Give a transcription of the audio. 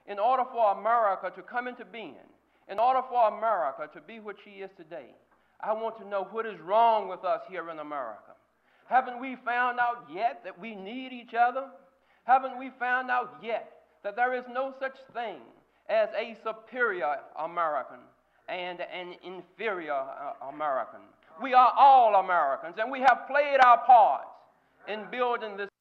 in order for America to come into being, in order for America to be what she is today, I want to know what is wrong with us here in America. Haven't we found out yet that we need each other? Haven't we found out yet that there is no such thing as a superior American and an inferior American? We are all Americans, and we have played our parts in building this